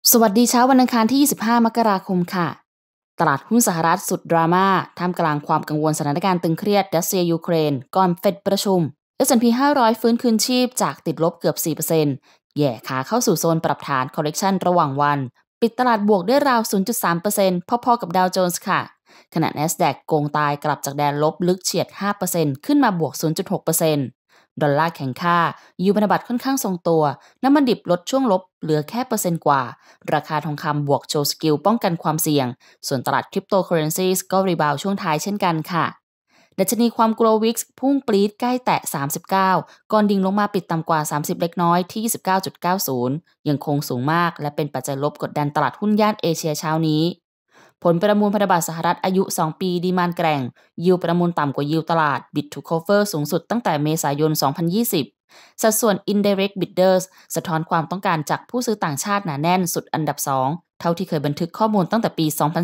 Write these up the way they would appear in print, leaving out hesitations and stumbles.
สวัสดีเช้าวันอังคารที่ 25 มกราคมค่ะ ตลาดหุ้นสหรัฐสุดดราม่าท่ามกลางความกังวลสถานการณ์ตึงเครียดรัสเซียยูเครนก่อนเฟดประชุม S&P 500 ฟื้นคืนชีพจากติดลบเกือบ 4% แย่ขาเข้าสู่โซนปรับฐาน correction ระหว่างวัน ปิดตลาดบวกได้ราว 0.3% พอๆกับดาวโจนส์ค่ะ ขณะ NASDAQ โกงตายกลับจากแดนลบลึกเฉียด 5% ขึ้นมาบวก 0.6%ดอลลาร์แข็งค่ายูพันธบัตรค่อนข้างทรงตัวน้ำมันดิบลดช่วงลบเหลือแค่เปอร์เซ็นต์กว่าราคาทองคำบวกโชว์สกิลป้องกันความเสี่ยงส่วนตลาดคริปโตเคอเรนซีก็รีบาวช่วงท้ายเช่นกันค่ะดัชนีความกลัววิกซ์พุ่งปรี๊ดใกล้แตะ39ก่อนดิ่งลงมาปิดต่ำกว่า30เล็กน้อยที่ 29.90 ยังคงสูงมากและเป็นปัจจัยลบกดดันตลาดหุ้นย่านเอเชียเช้านี้ผลประมูลพันธบัตรสหรัฐอายุ2ปีดีมานด์แกร่งยิวประมูลต่ำกว่ายิวตลาด Bid to Cover สูงสุดตั้งแต่เมษายน 2020 สัดส่วน Indirect Bidders สะท้อนความต้องการจากผู้ซื้อต่างชาติหนาแน่นสุดอันดับ2เท่าที่เคยบันทึกข้อมูลตั้งแต่ปี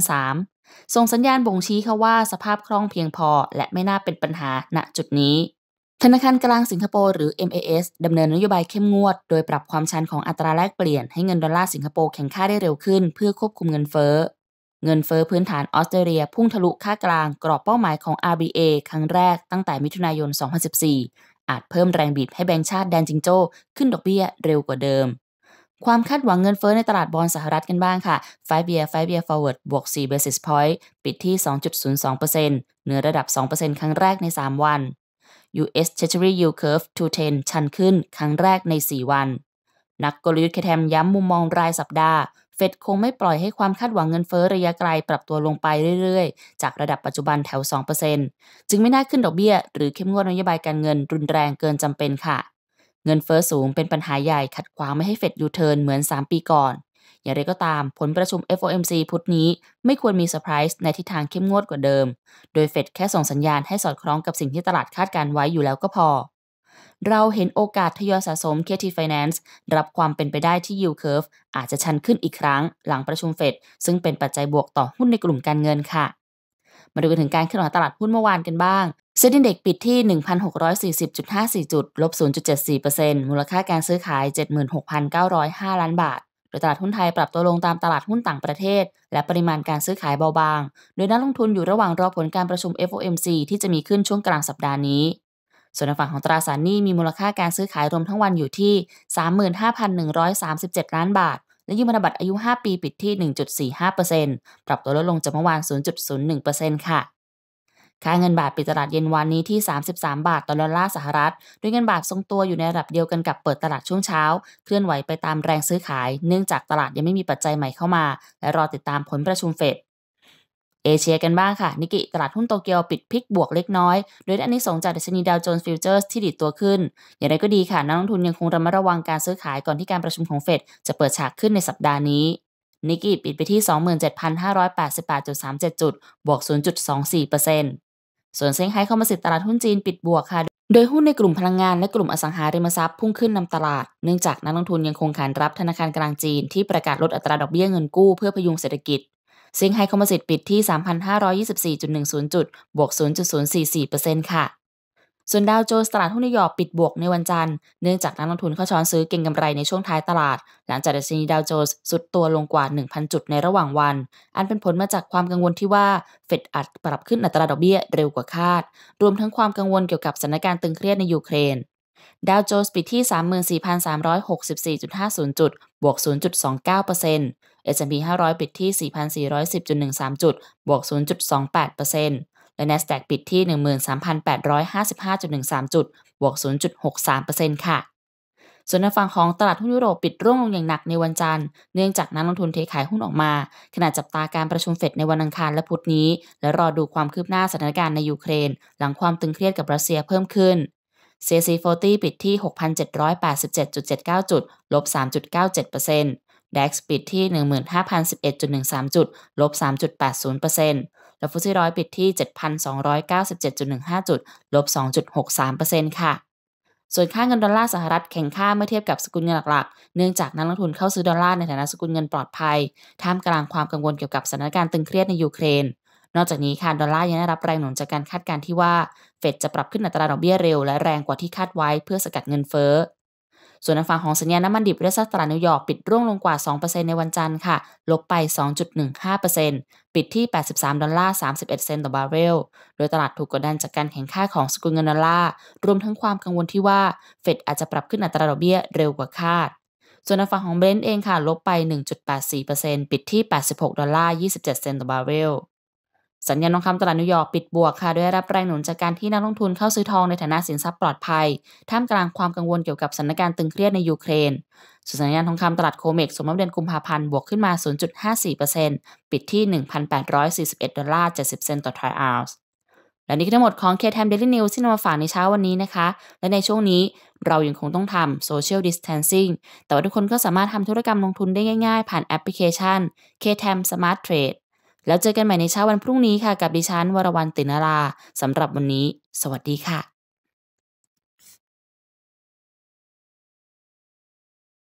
2003 ส่งสัญญาณบ่งชี้ค่ะว่าสภาพคล่องเพียงพอและไม่น่าเป็นปัญหาณจุดนี้ธนาคารกลางสิงคโปร์หรือ MAS ดำเนินนโยบายเข้มงวดโดยปรับความชันของอัตราแลกเปลี่ยนให้เงินดอลลาร์สิงคโปร์แข็งค่าได้เร็วขึ้นเพื่อควบคุมเงินเฟ้อพื้นฐานออสเตรเลียพุ่งทะลุค่ากลางกรอบเป้าหมายของ RBA ครั้งแรกตั้งแต่มิถุนายน 2014 อาจเพิ่มแรงบีบให้แบงก์ชาติแดนจิงโจ้ขึ้นดอกเบี้ยเร็วกว่าเดิมความคาดหวังเงินเฟ้อในตลาดบอนด์สหรัฐกันบ้างค่ะ 5 year forward บวก 4 basis point ปิดที่ 2.02% เหนือระดับ 2% ครั้งแรกใน 3 วัน US Treasury Yield Curve 210 ชันขึ้นครั้งแรกใน 4 วันนักกลยุทธ์แคมย้ำมุมมองรายสัปดาห์เฟดคงไม่ปล่อยให้ความคาดหวังเงินเฟ้อระยะไกลปรับตัวลงไปเรื่อยๆจากระดับปัจจุบันแถว 2% จึงไม่น่าขึ้นดอกเบี้ยหรือเข้มงวดนโยบายการเงินรุนแรงเกินจำเป็นค่ะเงินเฟ้อสูงเป็นปัญหาใหญ่ขัดขวางไม่ให้เฟดยูเทิร์นเหมือน 3 ปีก่อนอย่างไรก็ตามผลประชุม FOMC พุธนี้ไม่ควรมีเซอร์ไพรส์ในทิศทางเข้มงวดกว่าเดิมโดยเฟดแค่ส่งสัญญาณให้สอดคล้องกับสิ่งที่ตลาดคาดการไว้อยู่แล้วก็พอเราเห็นโอกาสทยอยสะสม KT Finance รับความเป็นไปได้ที่ Yield Curve อาจจะชันขึ้นอีกครั้งหลังประชุมเฟดซึ่งเป็นปัจจัยบวกต่อหุ้นในกลุ่มการเงินค่ะมาดูกันถึงการเคลื่อนไหวตลาดหุ้นเมื่อวานกันบ้างเซ็นดิ้งเด็กปิดที่ 1,640.54 จุดลบ 0.74% มูลค่าการซื้อขาย 76,905 ล้านบาทโดยตลาดหุ้นไทยปรับตัวลงตามตลาดหุ้นต่างประเทศและปริมาณการซื้อขายเบาบางโดยนักลงทุนอยู่ระหว่างรอผลการประชุม FOMC ที่จะมีขึ้นช่วงกลางสัปดาห์นี้ส่วนในฝั่งของตราสารหนี้มีมูลค่าการซื้อขายรวมทั้งวันอยู่ที่ 35,137 ล้านบาทและยื่นพันธบัตรอายุ 5 ปีปิดที่ 1.45% ปรับตัวลดลงจากเมื่อวาน 0.01% ค่ะค่าเงินบาทปิดตลาดเย็นวันนี้ที่ 33 บาทต่อดอลลาร์สหรัฐโดยเงินบาททรงตัวอยู่ในระดับเดียวกันกับเปิดตลาดช่วงเช้าเคลื่อนไหวไปตามแรงซื้อขายเนื่องจากตลาดยังไม่มีปัจจัยใหม่เข้ามาและรอติดตามผลประชุมเฟดเอเชียกันบ้างค่ะนิกเกตลาดหุ้นโตเกียวปิดพลิกบวกเล็กน้อยโดยอันนี้ส่งจากดัชนีดาวโจนส์ฟิวเจอร์สที่ดีดตัวขึ้นอย่างไรก็ดีค่ะนักลงทุนยังคงระมัดระวังการซื้อขายก่อนที่การประชุมของเฟดจะเปิดฉากขึ้นในสัปดาห์นี้นิกเกปิดไปที่ 27,588.37 จุดบวก 0.24%ส่วนเซี่ยงไฮ้คอมโพสิตตลาดหุ้นจีนปิดบวกค่ะโดยหุ้นในกลุ่มพลังงานและกลุ่มอสังหาริมทรัพย์พุ่งขึ้นนำตลาดเนื่องจากนักลงทุนยังคงขานรับธนาคารกลางจีนที่ประกาศลดอัตราดอกเบี้ยเงินกู้เพื่อพยุงเศรษฐกิจเซี่ยงไฮ้คอมโพสิตปิดที่ 3,524.10 จุดบวก 0.044% ค่ะส่วนดาวโจนส์ตลาดหุ้นนิวยอร์กปิดบวกในวันจันทร์เนื่องจากนักลงทุนเข้าช้อนซื้อเก็งกำไรในช่วงท้ายตลาดหลังจากดัชนีดาวโจนส์สุดตัวลงกว่า 1,000 จุดในระหว่างวันอันเป็นผลมาจากความกังวลที่ว่าเฟดอาจปรับขึ้นอัตราดอกเบี้ยเร็วกว่าคาดรวมทั้งความกังวลเกี่ยวกับสถานการณ์ตึงเครียดในยูเครนดาวโจนส์ปิดที่ 34,364.50 จุดบวก 0.29% S&P 500 ปิดที่ 4,410.13 จุดบวก 0.28%และ NASDAQ ปิดที่ 13,855.13 จุดบวก 0.63% ค่ะส่วนในฝั่งของตลาดหุ้นยุโรปปิดร่วงลงอย่างหนักในวันจันทร์เนื่องจากนักลงทุนเทขายหุ้นออกมาขณะจับตาการประชุมเฟดในวันอังคารและพุธนี้และรอดูความคืบหน้าสถานการณ์ในยูเครนหลังความตึงเครียดกับรัสเซียเพิ่มขึ้น CAC 40 ปิดที่ 6,787.79 จุดลบ 3.97% DAX ปิดที่ 15,011.13 จุดลบ 3.80%และฟุตซี่ร้อยปิดที่ 7,297.15 จุดลบ 2.63% ค่ะส่วนค่าเงินดอลลาร์สหรัฐแข็งค่าเมื่อเทียบกับสกุลเงินหลักๆเนื่องจากนักลงทุนเข้าซื้อดอลลาร์ในฐานะสกุลเงินปลอดภัยท่ามกลางความกังวลเกี่ยวกับสถานการณ์ตึงเครียดในยูเครนนอกจากนี้ค่ะดอลลาร์ยังได้รับแรงหนุนจากการคาดการณ์ที่ว่าเฟดจะปรับขึ้นอัตราดอกเบี้ยเร็วและแรงกว่าที่คาดไว้เพื่อสกัดเงินเฟ้อส่วนทางฝั่งของสัญญาณน้ำมันดิบดัชนีตลาดนิวยอร์กปิดร่วงลงกว่า 2% ในวันจันทร์ค่ะลบไป 2.15% ปิดที่ 83.31 เซนต์ต่อบาร์เรลโดยตลาดถูกกดดันจากการแข่งข้าของสกุลเงินดอลลาร์รวมทั้งความกังวลที่ว่าเฟดอาจจะปรับขึ้นอัตราดอกเบี้ยเร็วกว่าคาดส่วนทางฝั่งของเบรนท์เองค่ะลบไป 1.84% ปิดที่ 86.27 เซนต์ต่อบาร์เรลสัญญาณทองคำตลาดนิวยอร์กปิดบวกค่ะด้วยรับแรงหนุนจากการที่นักลงทุนเข้าซื้อทองในฐานะสินทรัพย์ปลอดภัยท่ามกลางความกังวลเกี่ยวกับสถานการณ์ตึงเครียดในยูเครนส่วนสัญญาณทองคำตลาดโคเม็กซ์สมมติเดือนกุมภาพันธ์บวกขึ้นมา 0.54% ปิดที่ 1,841.70 เซนต์ต่อทรัลล์ และนี่คือทั้งหมดของ KTime Daily News ที่นำมาฝากในเช้าวันนี้นะคะและในช่วงนี้เรายังคงต้องทำ Social Distancing แต่ว่าทุกคนก็สามารถทำธุรกรรมลงทุนได้ง่ายๆผ่านแอปพลิเคชัน KTime Smart Trade แล้วเจอกันใหม่ในเช้าวันพรุ่งนี้ค่ะกับดิฉันวรวรรณ ติณราสำหรับวันนี้สวัสดีค่ะ